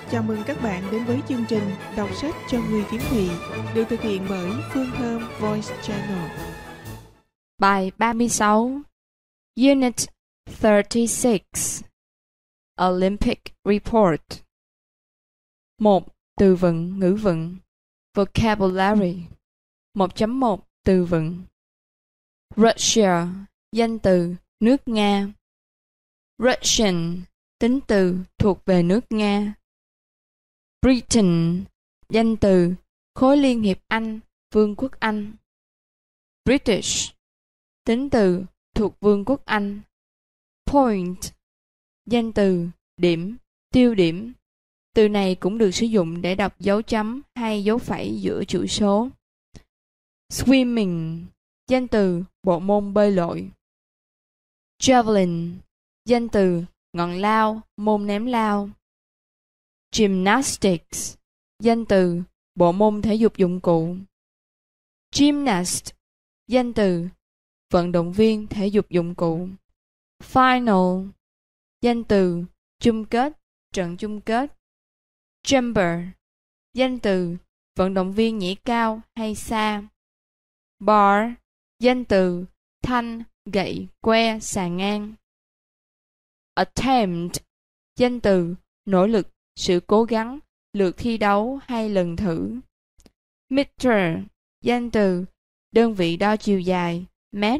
Chào mừng các bạn đến với chương trình Đọc sách cho người khiếm thị được thực hiện bởi Phương Thơm Voice Channel. Bài 36 Unit 36 Olympic Report 1. Từ vựng, ngữ vựng. Vocabulary 1.1 Từ vựng. Russia, danh từ, nước Nga. Russian, tính từ, thuộc về nước Nga. Britain, danh từ, khối liên hiệp Anh, Vương quốc Anh. British, tính từ, thuộc Vương quốc Anh. Point, danh từ, điểm, tiêu điểm. Từ này cũng được sử dụng để đọc dấu chấm hay dấu phẩy giữa chuỗi số. Swimming, danh từ, bộ môn bơi lội. Javelin, danh từ, ngọn lao, môn ném lao. Gymnastics, danh từ, bộ môn thể dục dụng cụ. Gymnast, danh từ, vận động viên thể dục dụng cụ. Final, danh từ, chung kết, trận chung kết. Jumper, danh từ, vận động viên nhảy cao hay xa. Bar, danh từ, thanh, gậy, que, xà ngang. Attempt, danh từ, nỗ lực, sự cố gắng, lượt thi đấu hay lần thử. Meter, danh từ, đơn vị đo chiều dài, mét.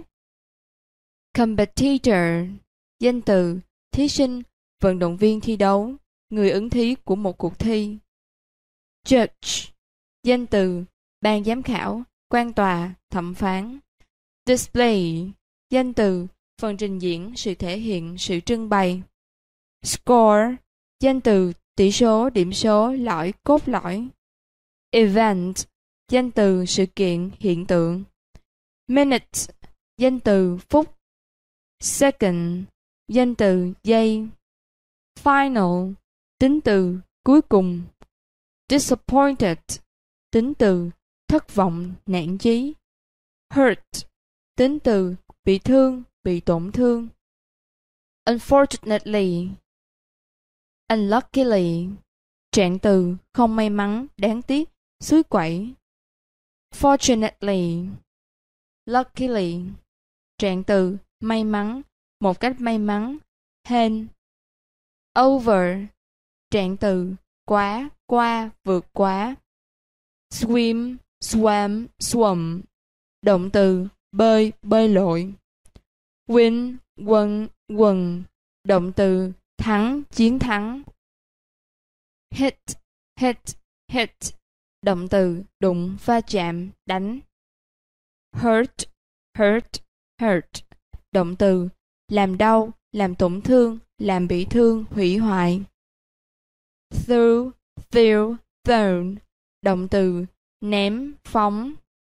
Competitor, danh từ, thí sinh, vận động viên thi đấu, người ứng thí của một cuộc thi. Judge, danh từ, ban giám khảo, quan tòa, thẩm phán. Display, danh từ, phần trình diễn, sự thể hiện, sự trưng bày. Score, danh từ, tỷ số, điểm số, lõi, cốt lõi. Event, danh từ, sự kiện, hiện tượng. Minute, danh từ, phút. Second, danh từ, giây. Final, tính từ, cuối cùng. Disappointed, tính từ, thất vọng, nản chí. Hurt, tính từ, bị thương, bị tổn thương. Unfortunately, unluckily, trạng từ, không may mắn, đáng tiếc, xúi quẩy. Fortunately, luckily, trạng từ, may mắn, một cách may mắn, hên. Over, trạng từ, quá, qua, vượt quá. Swim, swam, swum, động từ, bơi, bơi lội. Win, won, won, động từ, thắng, chiến thắng. Hit, hit, hit, động từ, đụng, va chạm, đánh. Hurt, hurt, hurt, động từ, làm đau, làm tổn thương, làm bị thương, hủy hoại. Throw, threw, thrown, động từ, ném, phóng.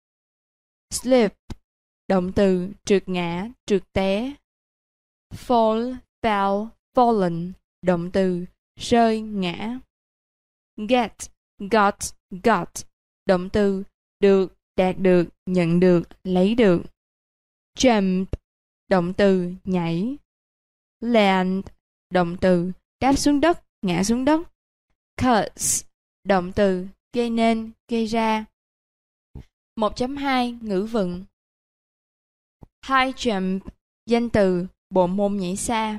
Slip, động từ, trượt ngã, trượt té. Fall, fell, fallen, động từ, rơi, ngã. Get, got, got, động từ, được, đạt được, nhận được, lấy được. Jump, động từ, nhảy. Land, động từ, đáp xuống đất, ngã xuống đất. Cause, động từ, gây nên, gây ra. 1.2 Ngữ vựng. High jump, danh từ, bộ môn nhảy xa.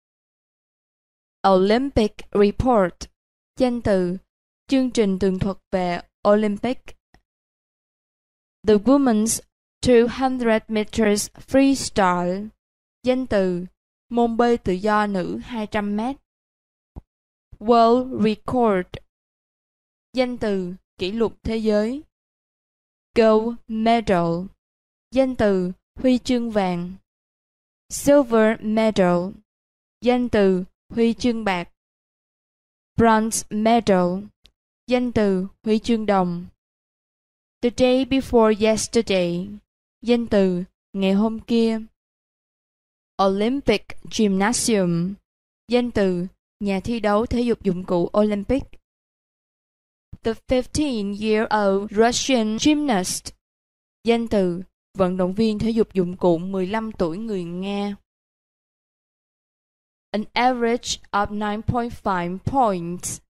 Olympic report, danh từ, chương trình tường thuật về Olympic. The women's 200 meters freestyle, danh từ, môn bơi tự do nữ 200 m. World record, danh từ, kỷ lục thế giới. Gold medal, danh từ, huy chương vàng. Silver medal, danh từ, huy chương bạc. Bronze medal, danh từ, huy chương đồng. The day before yesterday, danh từ, ngày hôm kia. Olympic gymnasium, danh từ, nhà thi đấu thể dục dụng cụ Olympic. The 15-year-old Russian gymnast, danh từ, vận động viên thể dục dụng cụ 15 tuổi người Nga. An average of 9.5 points,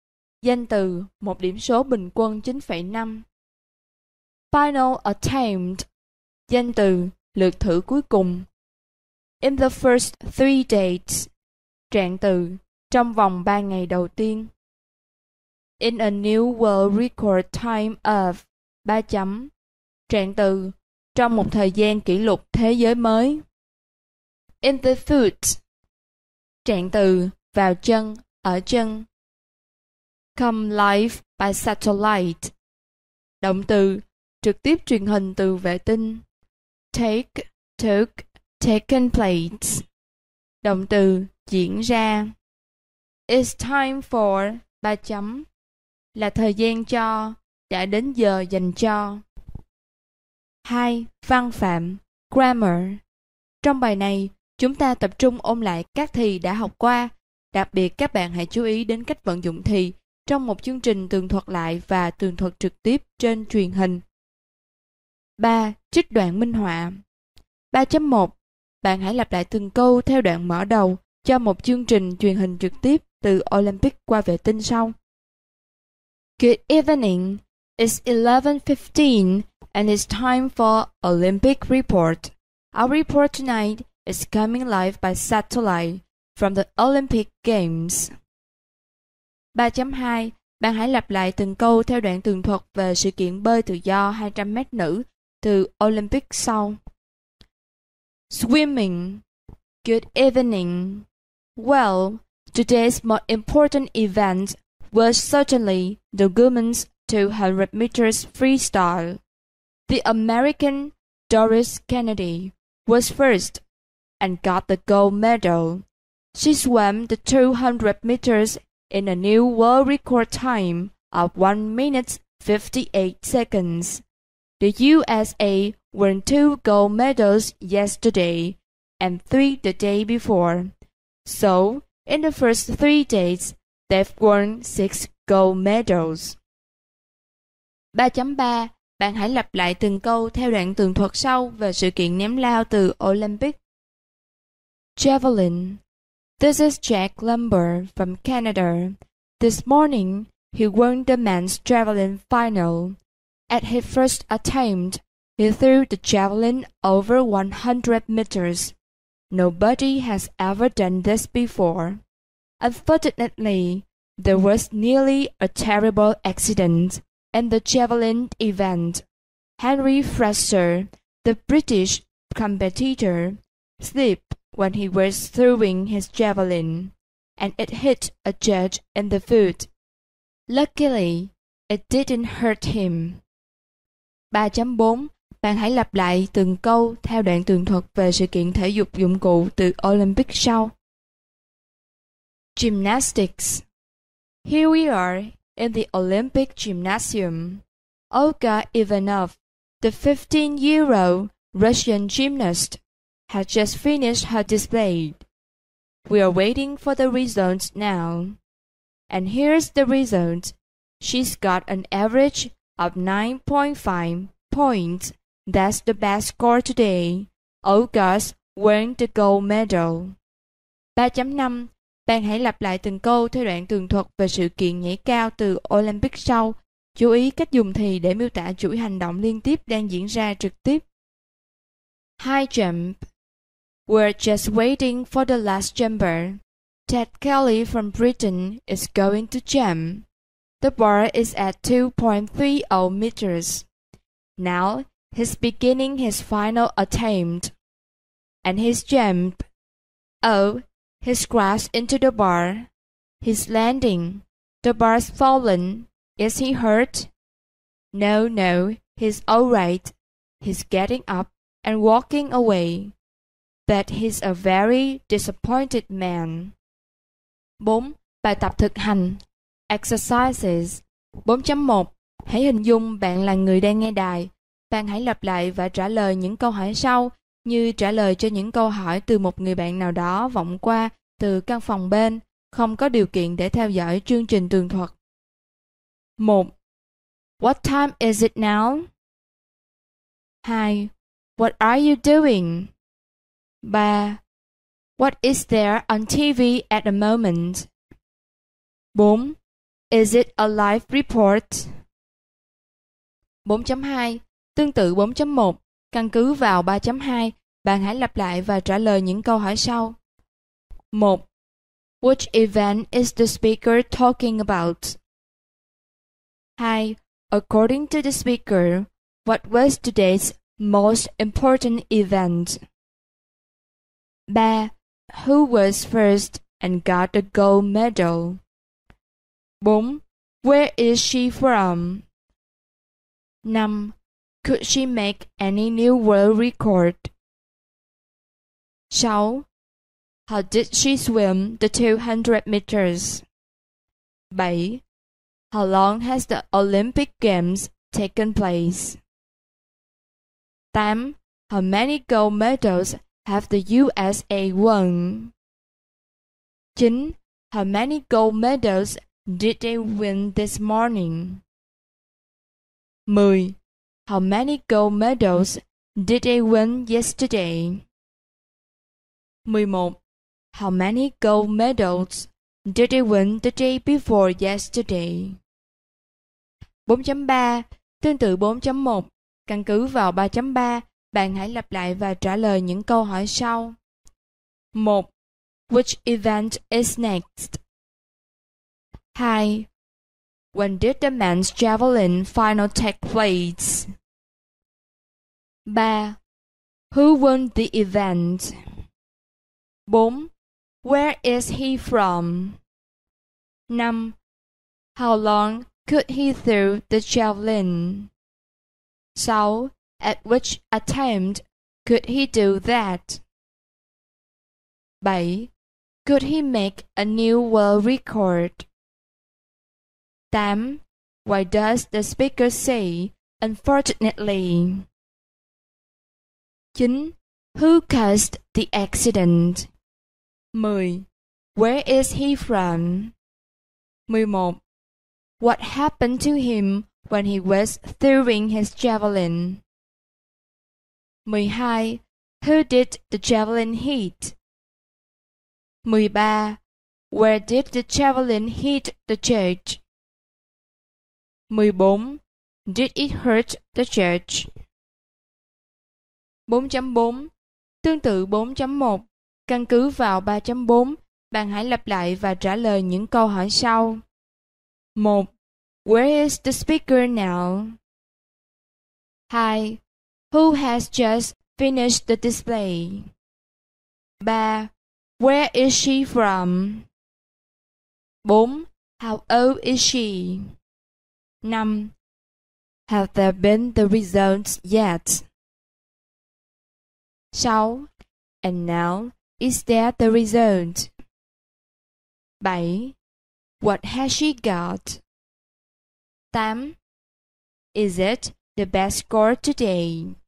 Danh từ, một điểm số bình quân 9,5. Final attempt. Danh từ, lượt thử cuối cùng. In the first 3 days. Trạng từ, trong vòng 3 ngày đầu tiên. In a new world record time of 3 chấm. Trạng từ, trong một thời gian kỷ lục thế giới mới. In the foot. Trạng từ, vào chân, ở chân. Come live by satellite. Động từ, trực tiếp truyền hình từ vệ tinh. Take, took, taken place. Động từ, diễn ra. It's time for 3 chấm. Là thời gian cho, đã đến giờ dành cho. 2. Văn phạm, grammar. Trong bài này, chúng ta tập trung ôn lại các thì đã học qua. Đặc biệt các bạn hãy chú ý đến cách vận dụng thì trong một chương trình tường thuật lại và tường thuật trực tiếp trên truyền hình. 3. Trích đoạn minh họa. 3.1. Bạn hãy lặp lại từng câu theo đoạn mở đầu cho một chương trình truyền hình trực tiếp từ Olympic qua vệ tinh sau. Good evening. It's 11:15 and it's time for Olympic report. Our report tonight is coming live by satellite from the Olympic Games. 3.2. Bạn hãy lặp lại từng câu theo đoạn tường thuật về sự kiện bơi tự do 200m nữ từ Olympic sau. Swimming. Good evening. Well, today's most important event was certainly the women's 200 meters freestyle. The American Doris Kennedy was first and got the gold medal. She swam the 200 meters in a new world record time of 1 minute 58 seconds. The USA won 2 gold medals yesterday and 3 the day before. So, in the first 3 days, they've won 6 gold medals. 3.3. Bạn hãy lặp lại từng câu theo đoạn tường thuật sau về sự kiện ném lao từ Olympic. Javelin. This is Jack Lumber from Canada. This morning, he won the men's javelin final. At his first attempt, he threw the javelin over 100 meters. Nobody has ever done this before. Unfortunately, there was nearly a terrible accident in the javelin event. Henry Fraser, the British competitor, slipped when he was throwing his javelin, and it hit a judge in the foot. Luckily, it didn't hurt him. 3.4. Bạn hãy lặp lại từng câu theo đoạn tường thuật về sự kiện thể dục dụng cụ từ Olympic sau. Gymnastics. Here we are in the Olympic Gymnasium. Olga Ivanov, the 15-year-old Russian gymnast, has just finished her display. We are waiting for the results now. And here's the result. She's got an average of 9.5 points. That's the best score today. Olga's won the gold medal. 3.5. Bạn hãy lặp lại từng câu theo đoạn tường thuật về sự kiện nhảy cao từ Olympic sau. Chú ý cách dùng thì để miêu tả chuỗi hành động liên tiếp đang diễn ra trực tiếp. High jump. We're just waiting for the last jumper. Ted Kelly from Britain is going to jump. The bar is at 2.30 meters. Now he's beginning his final attempt. And he's jumped. Oh, he's crashed into the bar. He's landing. The bar's fallen. Is he hurt? No, he's all right. He's getting up and walking away. But he's a very disappointed man. 4. Bài tập thực hành. Exercises. 4.1. Hãy hình dung bạn là người đang nghe đài. Bạn hãy lặp lại và trả lời những câu hỏi sau, như trả lời cho những câu hỏi từ một người bạn nào đó vọng qua từ căn phòng bên, không có điều kiện để theo dõi chương trình tường thuật. 1. What time is it now? 2. What are you doing? 3. What is there on TV at the moment? 4. Is it a live report? 4.2. Tương tự 4.1. Căn cứ vào 3.2, bạn hãy lặp lại và trả lời những câu hỏi sau. 1. Which event is the speaker talking about? 2. According to the speaker, what was today's most important event? 3. Who was first and got the gold medal? 4. Where is she from? 5. Could she make any new world record? 6. How did she swim the 200 meters? 7. How long has the Olympic Games taken place? 8. How many gold medals have the USA won? 9. How many gold medals did they win this morning? 10. How many gold medals did they win yesterday? 11. How many gold medals did they win the day before yesterday? 4.3. Tương tự 4.1. Căn cứ vào 3.3, bạn hãy lặp lại và trả lời những câu hỏi sau. 1. Which event is next? 2. When did the men's javelin final take place? 3. Who won the event? 4. Where is he from? 5. How long could he throw the javelin? 6. At which attempt could he do that? 7. Could he make a new world record? 8. Why does the speaker say, unfortunately? 9. Who caused the accident? 10. Where is he from? 11. What happened to him when he was throwing his javelin? 12. Who did the javelin hit? 13. Where did the javelin hit the church? 14. Did it hurt the church? 4.4. Tương tự 4.1. Căn cứ vào 3.4, bạn hãy lặp lại và trả lời những câu hỏi sau. 1. Where is the speaker now? 2. Who has just finished the display? 3. Where is she from? 4. How old is she? 5. Have there been the results yet? 6. And now, is there the result? 7. What has she got? 8. Is it the best score today?